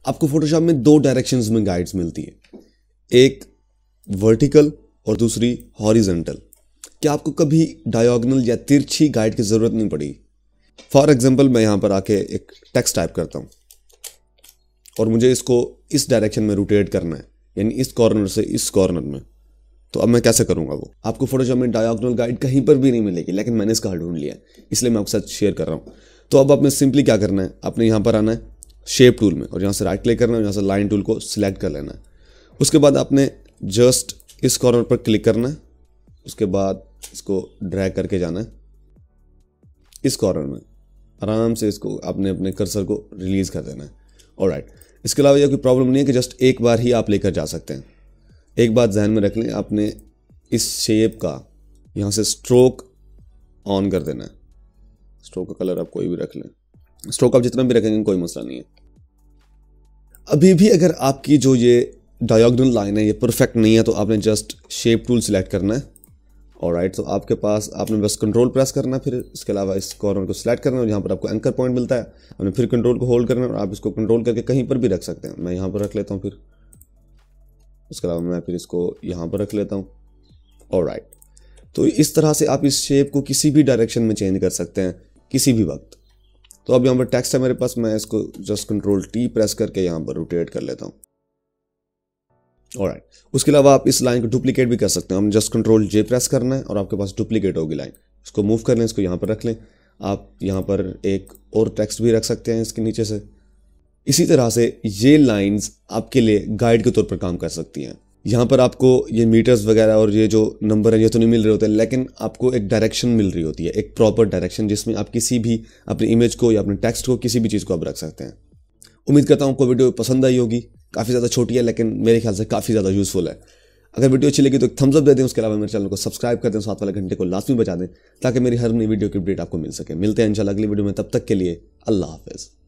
आपको फोटोशॉप में दो डायरेक्शंस में गाइड्स मिलती है, एक वर्टिकल और दूसरी हॉरिजॉन्टल। क्या आपको कभी डायगोनल या तिरछी गाइड की ज़रूरत नहीं पड़ी? फॉर एग्जांपल मैं यहाँ पर आके एक टेक्स्ट टाइप करता हूँ और मुझे इसको इस डायरेक्शन में रोटेट करना है, यानी इस कॉर्नर से इस कॉर्नर में। तो अब मैं कैसे करूँगा वो? आपको फोटोशॉप में डायगोनल गाइड कहीं पर भी नहीं मिलेगी, लेकिन मैंने इसका ढूंढ लिया, इसलिए मैं आपके साथ शेयर कर रहा हूँ। तो अब आपने सिंपली क्या करना है, आपने यहाँ पर आना है शेप टूल में और यहाँ से राइट क्लिक करना है, यहाँ से लाइन टूल को सिलेक्ट कर लेना है। उसके बाद आपने जस्ट इस कॉर्नर पर क्लिक करना है, उसके बाद इसको ड्रैग करके जाना है इस कॉर्नर में, आराम से इसको आपने अपने कर्सर को रिलीज कर देना है। ऑलराइट, इसके अलावा यह कोई प्रॉब्लम नहीं है कि जस्ट एक बार ही आप लेकर जा सकते हैं। एक बात ध्यान में रख लें, आपने इस शेप का यहाँ से स्ट्रोक ऑन कर देना है। स्ट्रोक का कलर आप कोई भी रख लें, स्ट्रोक आप जितना भी रखेंगे कोई मसला नहीं है। अभी भी अगर आपकी जो ये डायगोनल लाइन है ये परफेक्ट नहीं है तो आपने जस्ट शेप टूल सिलेक्ट करना है। ऑलराइट, तो आपके पास आपने बस कंट्रोल प्रेस करना है, फिर इसके अलावा इस कॉर्नर को सिलेक्ट करना है, जहाँ पर आपको एंकर पॉइंट मिलता है आपने फिर कंट्रोल को होल्ड करना है और आप इसको कंट्रोल करके कहीं पर भी रख सकते हैं। मैं यहाँ पर रख लेता हूँ, फिर उसके अलावा मैं फिर इसको यहाँ पर रख लेता हूँ। ऑलराइट, तो इस तरह से आप इस शेप को किसी भी डायरेक्शन में चेंज कर सकते हैं किसी भी वक्त। तो अब यहाँ पर टेक्स्ट है मेरे पास, मैं इसको जस्ट कंट्रोल टी प्रेस करके यहाँ पर रोटेट कर लेता हूँ। ऑलराइट, उसके अलावा आप इस लाइन को डुप्लीकेट भी कर सकते हैं। हम जस्ट कंट्रोल जे प्रेस करना है और आपके पास डुप्लीकेट होगी लाइन, इसको मूव कर लें, इसको यहाँ पर रख लें। आप यहाँ पर एक और टेक्स्ट भी रख सकते हैं इसके नीचे से। इसी तरह से ये लाइंस आपके लिए गाइड के तौर पर काम कर सकती हैं। यहाँ पर आपको ये मीटर्स वगैरह और ये जो नंबर है ये तो नहीं मिल रहे होते, लेकिन आपको एक डायरेक्शन मिल रही होती है, एक प्रॉपर डायरेक्शन, जिसमें आप किसी भी अपनी इमेज को या अपने टेक्स्ट को किसी भी चीज़ को आप रख सकते हैं। उम्मीद करता हूँ आपको वीडियो पसंद आई होगी। काफ़ी ज़्यादा छोटी है लेकिन मेरे ख्याल से काफ़ी ज़्यादा यूजफुल है। अगर वीडियो अच्छी लगी तो एक थम्स अप दे दें, उसके अलावा मेरे चैनल को सब्सक्राइब कर दें, साथ वाले घंटे को लाजमी बजा दें ताकि मेरी हर नई वीडियो की अपडेट आपको मिल सके। मिलते हैं इंशाल्लाह अगली वीडियो में, तब तक के लिए अल्लाह हाफिज़।